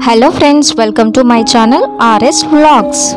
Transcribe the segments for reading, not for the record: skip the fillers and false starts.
Hello friends, welcome to my channel RS Vlogs.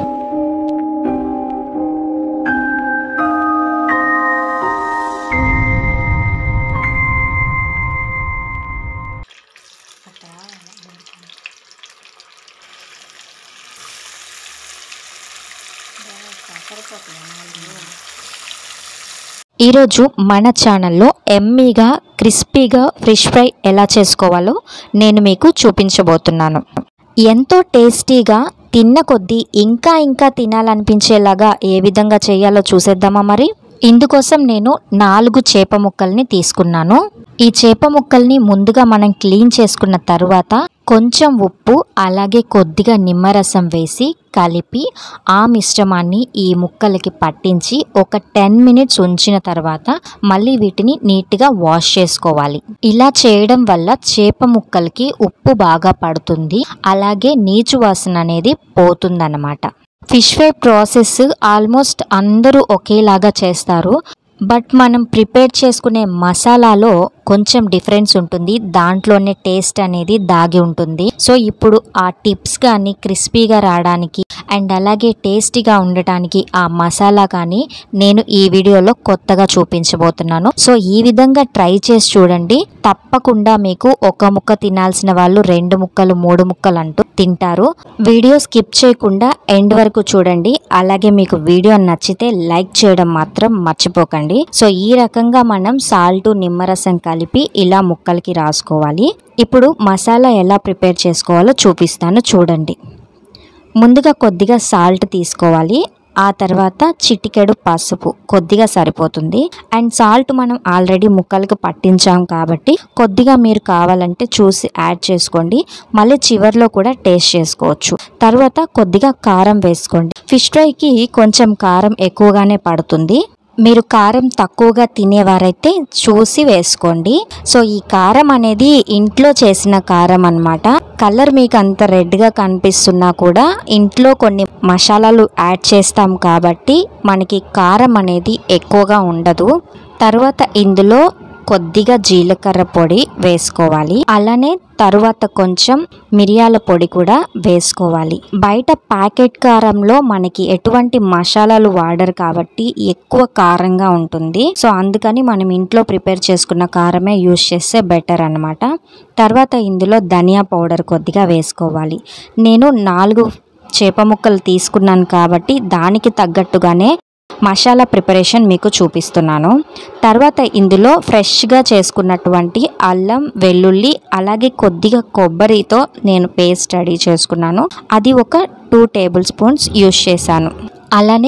ఈరోజు మన ఛానల్లో ఎమ్మీగా క్రిస్పీగా ఫిష్ ఫ్రై ఎలా చేసుకోవాలో నేను మీకు చూపించబోతున్నాను. ఎంతో టేస్టీగా తిన్న కొద్దీ ఇంకా తినాలనిపించేలాగా ఏ విధంగా చేయాలో చూసేద్దామా మరి. ఇందుకోసం నేను 4 చేప ముక్కల్ని తీసుకున్నాను. ఈ చేప ముక్కల్ని ముందుగా మనం క్లీన్ చేసుకున్న తర్వాత కొంచెం ఉప్పు అలాగే కొద్దిగా నిమ్మరసం వేసి కలిపి ఆ మిశ్రమాన్ని ఈ ముక్కలకి పట్టించి ఒక 10 మినిట్స్ ఉంచిన తర్వాత మళ్ళీ వీటిని నీట్గా వాష్ చేసుకోవాలి. ఇలా చేయడం వల్ల చేప ముక్కలకి ఉప్పు బాగా పడుతుంది, అలాగే నీచు వాసన అనేది పోతుందన్నమాట. ఫిష్ ఫ్రై ప్రాసెస్ ఆల్మోస్ట్ అందరూ ఒకేలాగా చేస్తారు, బట్ మనం ప్రిపేర్ చేసుకునే మసాలాలో కొంచెం డిఫరెన్స్ ఉంటుంది, దాంట్లోనే టేస్ట్ అనేది దాగి ఉంటుంది. సో ఇప్పుడు ఆ టిప్స్ కానీ క్రిస్పీగా రావడానికి అండ్ అలాగే టేస్టీగా ఉండటానికి ఆ మసాలా కానీ నేను ఈ వీడియోలో కొత్తగా చూపించబోతున్నాను. సో ఈ విధంగా ట్రై చేసి చూడండి, తప్పకుండా మీకు ఒక ముక్క తినాల్సిన వాళ్ళు 2 ముక్కలు 3 ముక్కలు అంటూ తింటారు. వీడియో స్కిప్ చేయకుండా ఎండ్ వరకు చూడండి, అలాగే మీకు వీడియో నచ్చితే లైక్ చేయడం మాత్రం మర్చిపోకండి. సో ఈ రకంగా మనం సాల్ట్ నిమ్మరసం కలిపి ఇలా ముక్కలకి రాసుకోవాలి. ఇప్పుడు మసాలా ఎలా ప్రిపేర్ చేసుకోవాలో చూపిస్తాను చూడండి. ముందుగా కొద్దిగా సాల్ట్ తీసుకోవాలి, ఆ తర్వాత చిటికెడు పసుపు కొద్దిగా సరిపోతుంది. అండ్ సాల్ట్ మనం ఆల్రెడీ ముక్కలకు పట్టించాం కాబట్టి కొద్దిగా మీరు కావాలంటే చూసి యాడ్ చేసుకోండి, మళ్ళీ చివర్లో కూడా టేస్ట్ చేసుకోవచ్చు. తర్వాత కొద్దిగా కారం వేసుకోండి. ఫిష్ ఫ్రైకి కొంచెం కారం ఎక్కువగానే పడుతుంది, మీరు కారం తక్కువగా తినేవారైతే చూసి వేసుకోండి. సో ఈ కారం అనేది ఇంట్లో చేసిన కారం అన్నమాట. కలర్ మీకు అంత రెడ్గా కనిపిస్తున్నా కూడా ఇంట్లో కొన్ని మసాలాలు యాడ్ చేస్తాం కాబట్టి మనకి కారం అనేది ఎక్కువగా ఉండదు. తర్వాత ఇందులో కొద్దిగా జీలకర్ర పొడి వేసుకోవాలి, అలానే తరువాత కొంచెం మిరియాల పొడి కూడా వేసుకోవాలి. బయట ప్యాకెట్ కారంలో మనకి ఎటువంటి మసాలాలు వాడరు కాబట్టి ఎక్కువ కారంగా ఉంటుంది. సో అందుకని మనం ఇంట్లో ప్రిపేర్ చేసుకున్న కారమే యూజ్ చేస్తే బెటర్ అన్నమాట. తర్వాత ఇందులో ధనియా పౌడర్ కొద్దిగా వేసుకోవాలి. నేను 4 చేప ముక్కలు తీసుకున్నాను కాబట్టి దానికి తగ్గట్టుగానే మసాలా ప్రిపరేషన్ మీకు చూపిస్తున్నాను. తర్వాత ఇందులో ఫ్రెష్గా చేసుకున్నటువంటి అల్లం వెల్లుల్లి అలాగే కొద్దిగా కొబ్బరితో నేను పేస్ట్ రెడీ చేసుకున్నాను, అది ఒక 2 టేబుల్ స్పూన్స్ యూజ్ చేశాను. అలానే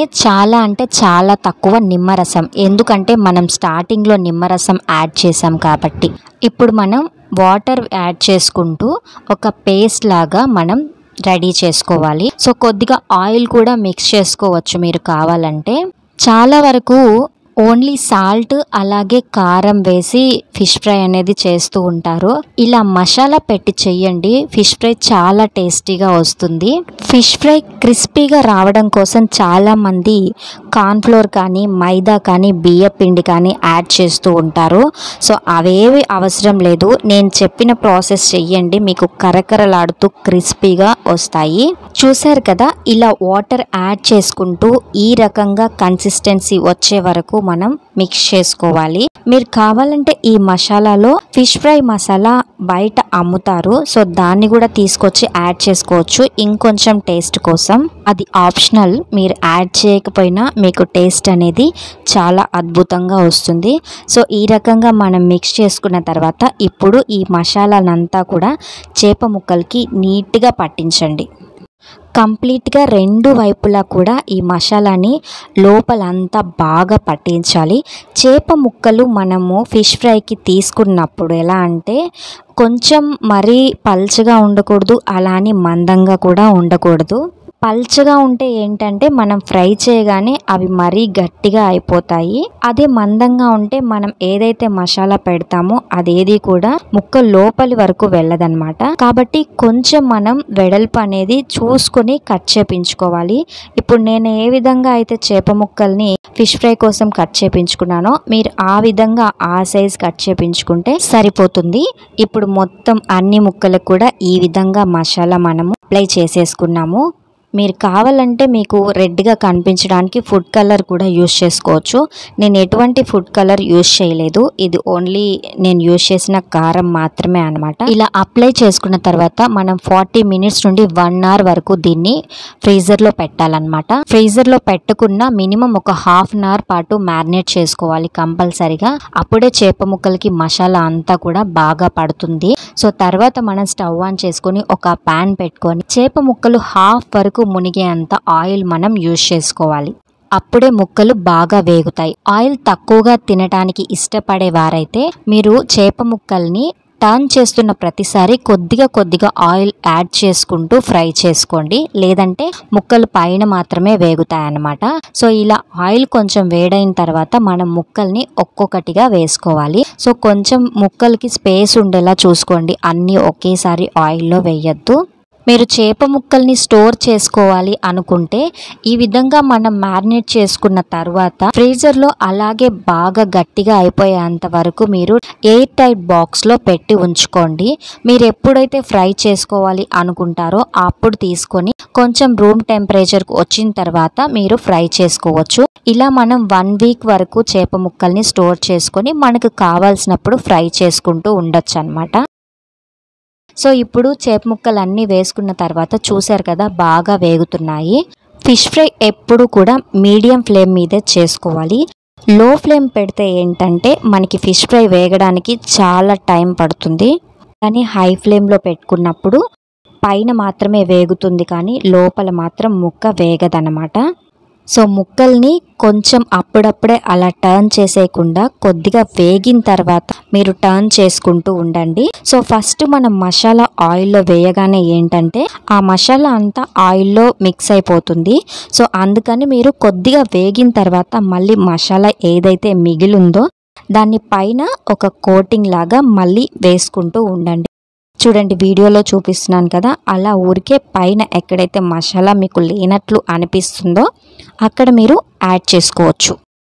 చాలా తక్కువ నిమ్మరసం, ఎందుకంటే మనం స్టార్టింగ్లో నిమ్మరసం యాడ్ చేసాం కాబట్టి. ఇప్పుడు మనం వాటర్ యాడ్ చేసుకుంటూ ఒక పేస్ట్ లాగా మనం రెడీ చేసుకోవాలి. సో కొద్దిగా ఆయిల్ కూడా మిక్స్ చేసుకోవచ్చు మీరు కావాలంటే. చాలా వరకు ఓన్లీ సాల్ట్ అలాగే కారం వేసి ఫిష్ ఫ్రై అనేది చేస్తూ ఉంటారు. ఇలా మసాలా పెట్టి చెయ్యండి, ఫిష్ ఫ్రై చాలా టేస్టీగా వస్తుంది. ఫిష్ ఫ్రై క్రిస్పీగా రావడం కోసం చాలామంది కార్న్ఫ్లోర్ కానీ మైదా కానీ బియ్య పిండి కానీ యాడ్ చేస్తూ ఉంటారు. సో అవేవి అవసరం లేదు, నేను చెప్పిన ప్రాసెస్ చెయ్యండి, మీకు కరకరలాడుతూ క్రిస్పీగా వస్తాయి. చూసారు కదా, ఇలా వాటర్ యాడ్ చేసుకుంటూ ఈ రకంగా కన్సిస్టెన్సీ వచ్చే వరకు మనం మిక్స్ చేసుకోవాలి. మీరు కావాలంటే ఈ మసాలాలో ఫిష్ ఫ్రై మసాలా బయట అమ్ముతారు, సో దాన్ని కూడా తీసుకొచ్చి యాడ్ చేసుకోవచ్చు ఇంకొంచెం టేస్ట్ కోసం. అది ఆప్షనల్, మీరు యాడ్ చేయకపోయినా మీకు టేస్ట్ అనేది చాలా అద్భుతంగా వస్తుంది. సో ఈ రకంగా మనం మిక్స్ చేసుకున్న తర్వాత ఇప్పుడు ఈ మసాలానంతా కూడా చేప ముక్కలకి నీట్గా పట్టించండి. కంప్లీట్గా 2 వైపులా కూడా ఈ మసాలాని లోపలంతా బాగా పట్టించాలి. చేప ముక్కలు మనము ఫిష్ ఫ్రైకి తీసుకున్నప్పుడు ఎలా అంటే కొంచెం మరీ పల్చగా ఉండకూడదు, అలానే మందంగా కూడా ఉండకూడదు. పల్చగా ఉంటే ఏంటంటే మనం ఫ్రై చేయగానే అవి మరీ గట్టిగా అయిపోతాయి. అదే మందంగా ఉంటే మనం ఏదైతే మసాలా పెడతామో అదేది కూడా ముక్క లోపలి వరకు వెళ్ళదన్నమాట. కాబట్టి కొంచెం మనం వెడల్పు అనేది చూసుకొని కట్ చేపించుకోవాలి. ఇప్పుడు నేను ఏ విధంగా అయితే చేప ముక్కల్ని ఫిష్ ఫ్రై కోసం కట్ చేపించుకున్నానో మీరు ఆ విధంగా ఆ సైజ్ కట్ చేపించుకుంటే సరిపోతుంది. ఇప్పుడు మొత్తం అన్ని ముక్కలకు కూడా ఈ విధంగా మసాలా మనము అప్లై చేసేసుకున్నాము. మీరు కావాలంటే మీకు రెడ్గా కనిపించడానికి ఫుడ్ కలర్ కూడా యూస్ చేసుకోవచ్చు. నేను ఎటువంటి ఫుడ్ కలర్ యూస్ చేయలేదు. ఇది ఓన్లీ నేను యూస్ చేసిన కారం మాత్రమే అనమాట. ఇలా అప్లై చేసుకున్న తర్వాత మనం 40 మినిట్స్ నుండి 1 అవర్ వరకు దీన్ని ఫ్రీజర్లో పెట్టాలన్నమాట. ఫ్రీజర్లో పెట్టుకున్న మినిమం ఒక హాఫ్ అన్ అవర్ పాటు మ్యారినేట్ చేసుకోవాలి కంపల్సరిగా. అప్పుడే చేప ముక్కలకి మసాలా అంతా కూడా బాగా పడుతుంది. సో తర్వాత మనం స్టవ్ ఆన్ చేసుకొని ఒక ప్యాన్ పెట్టుకొని చేప ముక్కలు హాఫ్ వరకు మునిగేంత ఆయిల్ మనం యూజ్ చేసుకోవాలి. అప్పుడే ముక్కలు బాగా వేగుతాయి. ఆయిల్ తక్కువగా తినడానికి ఇష్టపడే వారైతే మీరు చేప ముక్కల్ని టర్న్ చేస్తున్న ప్రతిసారి కొద్దిగా ఆయిల్ యాడ్ చేసుకుంటూ ఫ్రై చేసుకోండి. లేదంటే ముక్కలు పైన మాత్రమే వేగుతాయి అన్నమాట. సో ఇలా ఆయిల్ కొంచెం వేడైన తర్వాత మనం ముక్కల్ని ఒక్కొక్కటిగా వేసుకోవాలి. సో కొంచెం ముక్కలకి స్పేస్ ఉండేలా చూసుకోండి. అన్నీ ఒకేసారి ఆయిల్లో వేయొద్దు. మీరు చేప ముక్కల్ని స్టోర్ చేసుకోవాలి అనుకుంటే ఈ విధంగా మనం మ్యారినేట్ చేసుకున్న తర్వాత ఫ్రీజర్లో అలాగే బాగా గట్టిగా అయిపోయేంత వరకు మీరు ఎయిర్ టైట్ బాక్స్లో పెట్టి ఉంచుకోండి. మీరు ఎప్పుడైతే ఫ్రై చేసుకోవాలి అనుకుంటారో అప్పుడు తీసుకొని కొంచెం రూమ్ టెంపరేచర్కి వచ్చిన తర్వాత మీరు ఫ్రై చేసుకోవచ్చు. ఇలా మనం 1 వీక్ వరకు చేప ముక్కల్ని స్టోర్ చేసుకొని మనకు కావాల్సినప్పుడు ఫ్రై చేసుకుంటూ ఉండొచ్చు అన్నమాట. సో ఇప్పుడు చేప ముక్కలు అన్నీ వేసుకున్న తర్వాత చూసారు కదా బాగా వేగుతున్నాయి. ఫిష్ ఫ్రై ఎప్పుడు కూడా మీడియం ఫ్లేమ్ మీదే చేసుకోవాలి. లో ఫ్లేమ్ పెడితే ఏంటంటే మనకి ఫిష్ ఫ్రై వేగడానికి చాలా టైం పడుతుంది. కానీ హై ఫ్లేమ్లో పెట్టుకున్నప్పుడు పైన మాత్రమే వేగుతుంది కానీ లోపల మాత్రం ముక్క వేగదన్నమాట. సో ముక్కల్ని కొంచెం అప్పుడప్పుడే అలా టర్న్ చేసేయకుండా కొద్దిగా వేగిన తర్వాత మీరు టర్న్ చేసుకుంటూ ఉండండి. సో ఫస్ట్ మనం మసాలా ఆయిల్లో వేయగానే ఏంటంటే ఆ మసాలా అంతా ఆయిల్లో మిక్స్ అయిపోతుంది. సో అందుకని మీరు కొద్దిగా వేగిన తర్వాత మళ్ళీ మసాలా ఏదైతే మిగిలిందో దాన్ని పైన ఒక కోటింగ్ లాగా మళ్ళీ వేసుకుంటూ ఉండండి. చూడండి వీడియోలో చూపిస్తున్నాను కదా, అలా ఊరికే పైన ఎక్కడైతే మసాలా మీకు లేనట్లు అనిపిస్తుందో అక్కడ మీరు యాడ్ చేసుకోవచ్చు.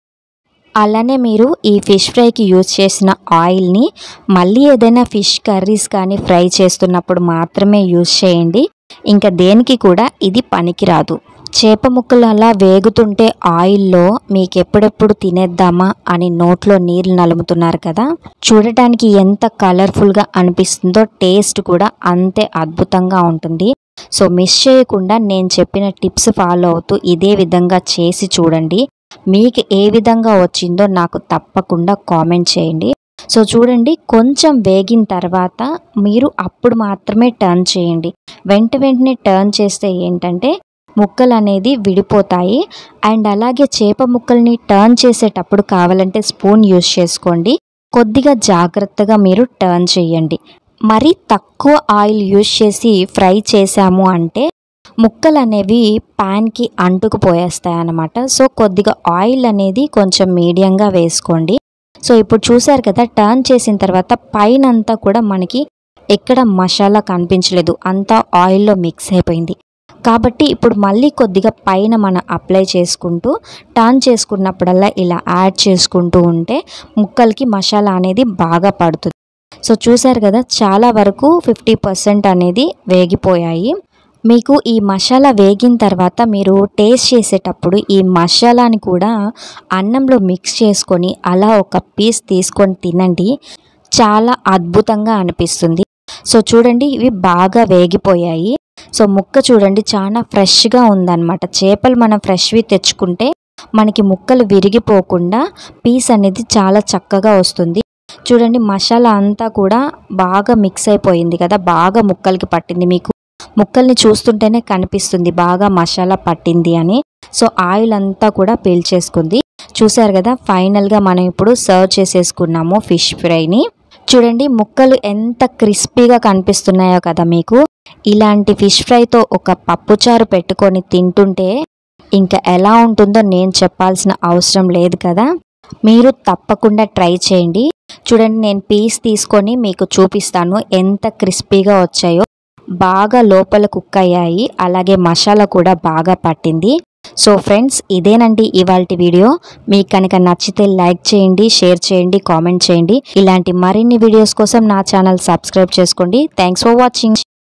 అలానే మీరు ఈ ఫిష్ ఫ్రైకి యూజ్ చేసిన ఆయిల్ని మళ్ళీ ఏదైనా ఫిష్ కర్రీస్ కానీ ఫ్రై చేస్తున్నప్పుడు మాత్రమే యూజ్ చేయండి. ఇంకా దేనికి కూడా ఇది పనికిరాదు. చేప ముక్కలు అలా వేగుతుంటే ఆయిల్లో మీకు ఎప్పుడెప్పుడు తినేద్దామా అని నోట్లో నీళ్ళు నలుముతున్నారు కదా, చూడటానికి ఎంత కలర్ఫుల్గా అనిపిస్తుందో టేస్ట్ కూడా అంతే అద్భుతంగా ఉంటుంది. సో మిస్ చేయకుండా నేను చెప్పిన టిప్స్ ఫాలో అవుతూ ఇదే విధంగా చేసి చూడండి. మీకు ఏ విధంగా వచ్చిందో నాకు తప్పకుండా కామెంట్ చేయండి. సో చూడండి కొంచెం వేగిన తర్వాత మీరు అప్పుడు మాత్రమే టర్న్ చేయండి. వెంటనే టర్న్ చేస్తే ఏంటంటే ముక్కలు అనేది విడిపోతాయి. అండ్ అలాగే చేప ముక్కల్ని టర్న్ చేసేటప్పుడు కావాలంటే స్పూన్ యూస్ చేసుకోండి. కొద్దిగా జాగ్రత్తగా మీరు టర్న్ చేయండి. మరి తక్కువ ఆయిల్ యూస్ చేసి ఫ్రై చేసాము అంటే ముక్కలు అనేవి ప్యాన్కి అంటుకుపోయేస్తాయి అన్నమాట. సో కొద్దిగా ఆయిల్ అనేది కొంచెం మీడియంగా వేసుకోండి. సో ఇప్పుడు చూసారు కదా టర్న్ చేసిన తర్వాత పైన అంతా కూడా మనకి ఎక్కడ మసాలా కనిపించలేదు, అంతా ఆయిల్లో మిక్స్ అయిపోయింది. కాబట్టి ఇప్పుడు మళ్ళీ కొద్దిగా పైన మనం అప్లై చేసుకుంటూ టర్న్ చేసుకున్నప్పుడల్లా ఇలా యాడ్ చేసుకుంటూ ఉంటే ముక్కలకి మసాలా అనేది బాగా పడుతుంది. సో చూసారు కదా చాలా వరకు 50% అనేది వేగిపోయాయి. మీకు ఈ మసాలా వేగిన తర్వాత మీరు టేస్ట్ చేసేటప్పుడు ఈ మసాలాని కూడా అన్నంలో మిక్స్ చేసుకొని అలా ఒక పీస్ తీసుకొని తినండి, చాలా అద్భుతంగా అనిపిస్తుంది. సో చూడండి ఇవి బాగా వేగిపోయాయి. సో ముక్క చూడండి చాలా ఫ్రెష్గా ఉందన్నమాట. చేపలు మనం ఫ్రెష్వి తెచ్చుకుంటే మనకి ముక్కలు విరిగిపోకుండా పీస్ అనేది చాలా చక్కగా వస్తుంది. చూడండి మసాలా అంతా కూడా బాగా మిక్స్ అయిపోయింది కదా, బాగా ముక్కలకి పట్టింది. మీకు ముక్కల్ని చూస్తుంటేనే కనిపిస్తుంది బాగా మసాలా పట్టింది అని. సో ఆయిల్ అంతా కూడా పీల్చేసుకుంది. చూసారు కదా ఫైనల్గా మనం ఇప్పుడు సర్వ్ చేసేసుకున్నాము ఫిష్ ఫ్రైని. చూడండి ముక్కలు ఎంత క్రిస్పీగా కనిపిస్తున్నాయో కదా మీకు. ఇలాంటి ఫిష్ ఫ్రైతో ఒక పప్పుచారు పెట్టుకొని తింటుంటే ఇంకా ఎలా ఉంటుందో నేను చెప్పాల్సిన అవసరం లేదు కదా. మీరు తప్పకుండా ట్రై చేయండి. చూడండి నేను పీస్ తీసుకొని మీకు చూపిస్తాను ఎంత క్రిస్పీగా వచ్చాయో. బాగా లోపల కుక్ అయ్యాయి, అలాగే మసాలా కూడా బాగా పట్టింది. సో ఫ్రెండ్స్, ఇదేనండి ఇవాల్టి వీడియో. మీకు కనుక నచ్చితే లైక్ చేయండి, షేర్ చేయండి, కామెంట్ చేయండి. ఇలాంటి మరిన్ని వీడియోస్ కోసం నా ఛానల్ సబ్స్క్రైబ్ చేసుకోండి. Thanks for watching.